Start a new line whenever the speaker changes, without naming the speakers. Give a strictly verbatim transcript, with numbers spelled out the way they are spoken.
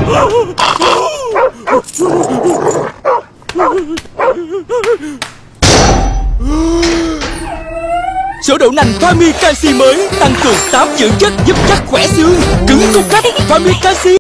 Sữa đậu nành Fami Canxi mới tăng cường tám dưỡng chất giúp chắc khỏe xương, cứng cốt cách. Fami Canxi.